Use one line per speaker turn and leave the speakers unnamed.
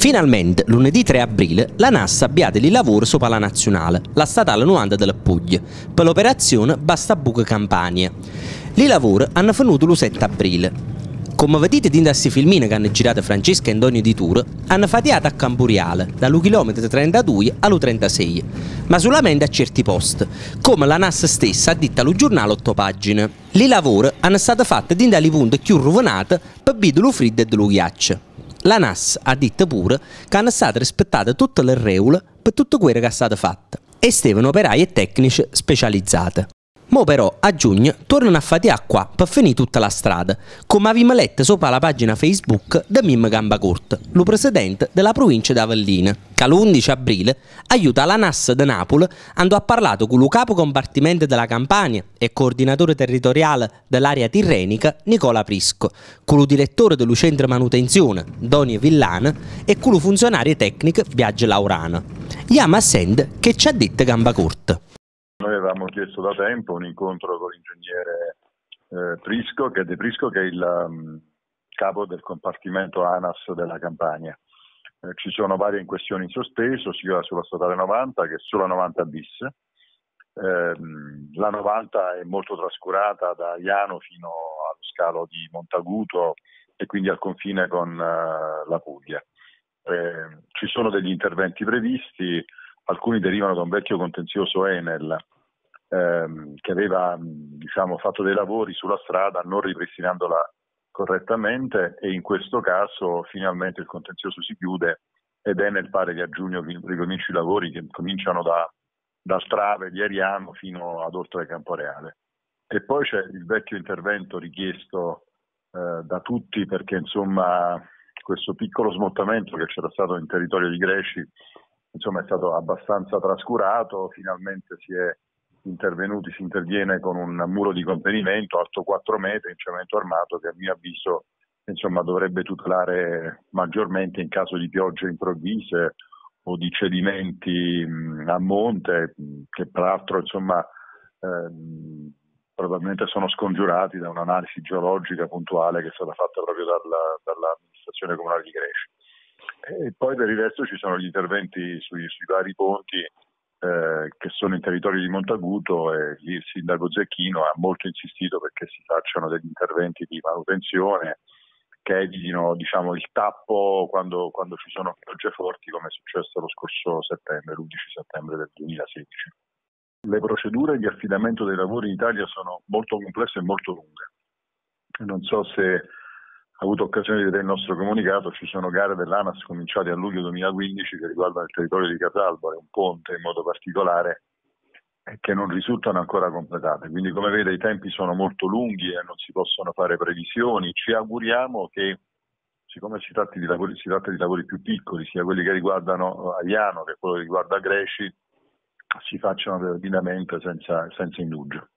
Finalmente, lunedì 3 aprile, la NAS avviata il lavoro sopra la nazionale, la statale 90 della Puglia, per l'operazione Bastabuca Campania. I lavori hanno finito il 7 aprile. Come vedete in questi filmini che hanno girato Francesca e Antonio Di Tour, hanno fatiato a Campuriale, dallo chilometro 32 allo 36, ma solamente a certi posti, come la NAS stessa ha detto allo giornale 8 pagine. I lavori hanno stato fatti in dai punti più rovinati per bidolo freddo e dello ghiaccio. La NAS ha detto pure che hanno state rispettate tutte le regole per tutto quello che è stato fatto e stavano operai e tecnici specializzati. Mo però a giugno tornano a faticare qua per finire tutta la strada, come avevamo letto sopra la pagina Facebook di Mim Gambacorta, lo presidente della provincia di Avellino, che l'11 aprile aiuta la NAS di Napoli andò a parlare con il capo compartimento della Campania e coordinatore territoriale dell'area tirrenica Nicola Prisco, con il direttore del centro manutenzione Donio Villana e con il funzionario tecnico Biagio Laurana. Chiama a send che ci ha detto Gambacorta.
Noi avevamo chiesto da tempo un incontro con l'ingegnere Prisco, che è il capo del compartimento ANAS della Campania. Ci sono varie questioni in sospeso, sia sulla statale 90 che sulla 90 bis. La 90 è molto trascurata da Iano fino allo scalo di Montaguto e quindi al confine con la Puglia. Ci sono degli interventi previsti. Alcuni derivano da un vecchio contenzioso Enel che aveva fatto dei lavori sulla strada non ripristinandola correttamente, e in questo caso finalmente il contenzioso si chiude ed Enel pare che a giugno ricominci i lavori che cominciano da Strave di Ariano fino ad oltre Camporeale. E poi c'è il vecchio intervento richiesto da tutti, perché questo piccolo smottamento che c'era stato in territorio di Gresci è stato abbastanza trascurato. Finalmente si interviene con un muro di contenimento alto 4 metri in cemento armato, che a mio avviso dovrebbe tutelare maggiormente in caso di piogge improvvise o di cedimenti a monte, che peraltro probabilmente sono scongiurati da un'analisi geologica puntuale che è stata fatta proprio dall'amministrazione comunale di Gresci. E poi per il resto ci sono gli interventi sui vari ponti che sono in territorio di Montaguto, e lì il sindaco Zecchino ha molto insistito perché si facciano degli interventi di manutenzione che evitino il tappo quando ci sono piogge forti, come è successo lo scorso settembre, l'11 settembre del 2016. Le procedure di affidamento dei lavori in Italia sono molto complesse e molto lunghe. Non so se ha avuto occasione di vedere il nostro comunicato. Ci sono gare dell'ANAS cominciate a luglio 2015 che riguardano il territorio di Casalbo e un ponte in modo particolare, che non risultano ancora completate. Quindi, come vede, i tempi sono molto lunghi e non si possono fare previsioni. Ci auguriamo che, siccome si tratta di lavori più piccoli, sia quelli che riguardano Ariano che quello che riguarda Gresci, si facciano rapidamente senza indugio.